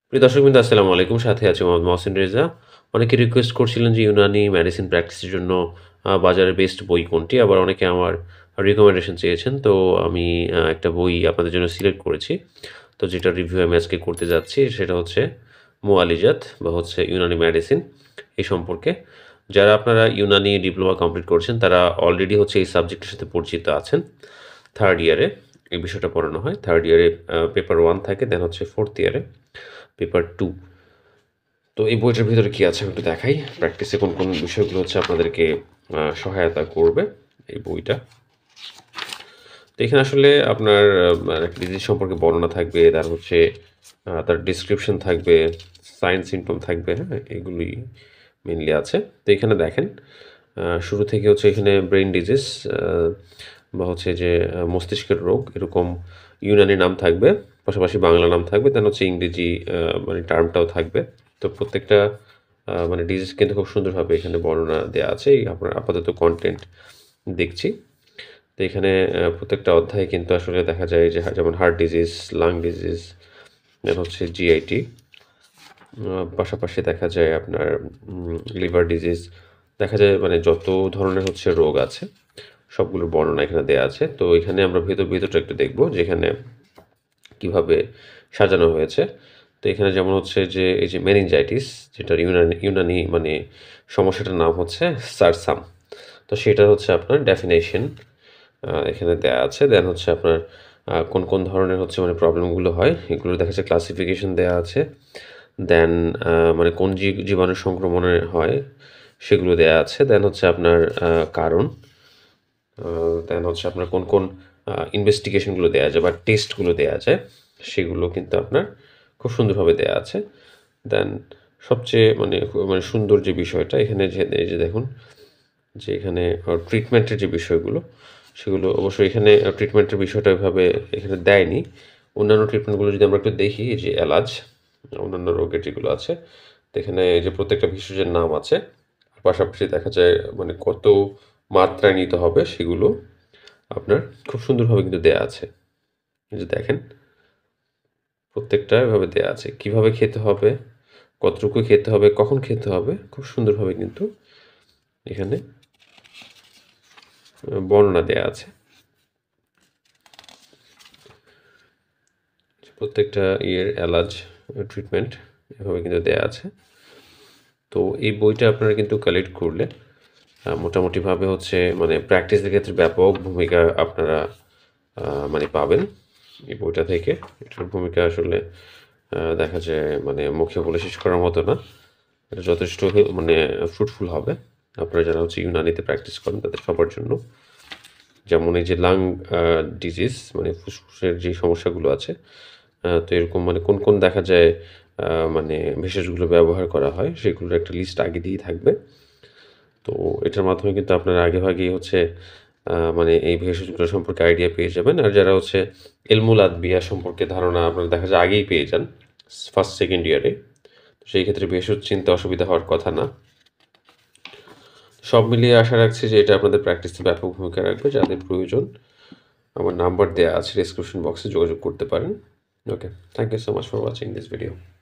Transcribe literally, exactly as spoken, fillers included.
প্রিয় দর্শকবৃন্দ আসসালামু আলাইকুম। সাথে আছি মোহাম্মদ মহসিন রেজা। অনেকে রিকোয়েস্ট করছিলেন যে ইউনানি মেডিসিন প্র্যাকটিসের জন্য আ বাজারে বেস্ট বই কোনটি? আবার অনেকে আমার রিকমেন্ডেশন চেয়েছেন। তো আমি আ একটা বই আপনাদের জন্য সিলেক্ট করেছি। তো যেটার রিভিউ আমি আজকে করতে যাচ্ছি সেটা হচ্ছে মুআলিজাত বা হচ্ছে ইউনানি মেডিসিন এই সম্পর্কে। যারা আপনারা ইউনানি ডিপ্লোমা কমপ্লিট করেছেন তারা অলরেডি হচ্ছে এই সাবজেক্টের সাথে পরিচিত আছেন। থার্ড ইয়ারে এই বিষয়টা পড়ানো হয়। থার্ড ইয়ারে আ পেপার ওয়ান থাকে, দেন হচ্ছে ফোর্থ ইয়ারে পেপার টু। তো এই বইটার ভিতরে কি আছে আমি একটু দেখাই। প্র্যাকটিসে কোন, কোন বিষয়গুলো হচ্ছে আপনাদেরকে আ সহায়তা করবে এই বইটা। তো এখানে আসলে আপনার আ একটা ডিজিজ সম্পর্কে বর্ণনা থাকবে, তার হচ্ছে আ তার ডেসক্রিপশন থাকবে, সাইন সিম্পটম থাকবে, হ্যাঁ? এগুলোই মেইনলি আছে। তো এখানে দেখেন আ শুরু থেকে হচ্ছে এখানে ব্রেইন ডিজিজ আ বা হচ্ছে যে আ মস্তিষ্কের রোগ এরকম ইউনানি নাম থাকবে, পাশাপাশি বাংলা নাম থাকবে, দেন হচ্ছে ইংরেজি আ মানে টার্মটাও থাকবে। তো প্রত্যেকটা আ মানে ডিজিজ কিন্তু খুব সুন্দরভাবে এখানে বর্ণনা দেয়া আছে। এই আপনার আপাতত কনটেন্ট দেখছি। তো এখানে আ প্রত্যেকটা অধ্যায়ে কিন্তু আসলে দেখা যায় যে হা যেমন heart disease, lung disease, then হচ্ছে জিআইটি। আ পাশাপাশি দেখা যায় আপনার উম লিভার ডিজিজ। দেখা যায় মানে যত ধরনের হচ্ছে রোগ আছে, সবগুলোর বর্ণনা এখানে দেয়া আছে। তো এখানে আমরা ভেতর, ভেতরটা একটু দেখব যে এখানে কিভাবে সাজানো হয়েছে। তো এখানে যেমন হচ্ছে যে এই যে মেনিনজাইটিস যেটার ইউনানি ইউনানি মানে সমস্যাটার নাম হচ্ছে সারসাম। তো সেটা হচ্ছে আপনার ডেফিনিশন আ এখানে দেয়া আছে। দেন হচ্ছে আপনার আ কোন, কোন ধরনের হচ্ছে মানে প্রবলেমগুলো হয় এগুলো দেখা যাচ্ছে ক্লাসিফিকেশন দেয়া আছে। দেন আ মানে কোন জি জীবাণু সংক্রমণে হয় সেগুলো দেয়া আছে। দেন হচ্ছে আপনার আ কারণ, আ দেন হচ্ছে আপনার কোন, কোন আ ইনভেস্টিগেশন গুলো দেয়া যায় বা টেস্ট গুলো দেয়া যায় সেগুলো কিন্তু আপনার খুব সুন্দরভাবে দেয়া আছে। দেন সবচেয়ে মানে মানে সুন্দর যে বিষয়টা এখানে যে এই যে দেখুন যে এখানে আ ট্রিটমেন্টের যে বিষয়গুলো, সেগুলো অবশ্যই এখানে আ ট্রিটমেন্টের বিষয়টা ওইভাবে এখানে দেয়নি। অন্যান্য ট্রিটমেন্টগুলো যদি আমরা একটু দেখি, এই যে এলাজ, অন্যান্য রোগের যেগুলো আছে, তো এখানে এই যে প্রত্যেকটা ভেষজের নাম আছে। পাশাপাশি দেখা যায় মানে কত মাত্রায় নিতে হবে সেগুলো আপনার খুব সুন্দরভাবে কিন্তু দেয়া আছে। এই যে দেখেন, প্রত্যেকটা এভাবে দেয়া আছে। কিভাবে খেতে হবে, কতটুকু খেতে হবে, কখন খেতে হবে, খুব সুন্দরভাবে কিন্তু এখানে আ বর্ণনা দেয়া আছে। প্রত্যেকটা ইয়ের এলাজ ট্রিটমেন্ট এভাবে কিন্তু দেয়া আছে। তো এই বইটা আপনারা কিন্তু কালেক্ট করলে আ মোটামুটিভাবে হচ্ছে মানে প্র্যাকটিসের ক্ষেত্রে ব্যাপক ভূমিকা আপনারা আ মানে পাবেন এই বইটা থেকে। এটার ভূমিকা আসলে আ দেখা যায় মানে মুখে বলে শেষ করার মতো না। এটা যথেষ্ট হে মানে ফ্রুটফুল হবে। আপনারা যারা হচ্ছে ইউনানিতে প্র্যাকটিস করেন তাদের সবার জন্য। যেমন এই যে লাং আ ডিজিজ মানে ফুসফুসের যে সমস্যাগুলো আছে, আ তো এরকম মানে কোন, কোন দেখা যায় আ মানে ভেষজগুলো ব্যবহার করা হয় সেগুলোর একটা লিস্ট আগে দিয়েই থাকবে। তো এটার মাধ্যমে কিন্তু আপনারা আগেভাগেই হচ্ছে আ মানে এই ভেষজগুলো সম্পর্কে আইডিয়া পেয়ে যাবেন। আর যারা হচ্ছে এলমুল আদবিয়া সম্পর্কে ধারণা আপনারা দেখা যায় আগেই পেয়ে যান ফার্স্ট সেকেন্ড ইয়ারে। সেই ক্ষেত্রে ভেষজ চিনতে অসুবিধা হওয়ার কথা না। সব মিলিয়ে আশা রাখছি যে এটা আপনাদের প্র্যাকটিসে ব্যাপক ভূমিকা রাখবে। যাদের প্রয়োজন আমার নাম্বার দেয়া আছে ডেসক্রিপশন বক্সে যোগাযোগ করতে পারেন। Okay. Thank you so much for watching this video.